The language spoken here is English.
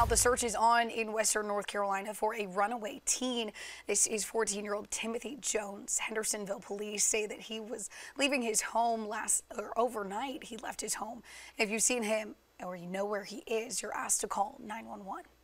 The search is on in western North Carolina for a runaway teen. This is 14-year-old Timothy Jones. Hendersonville police say that he was leaving his home overnight. He left his home. If you've seen him or you know where he is, you're asked to call 911.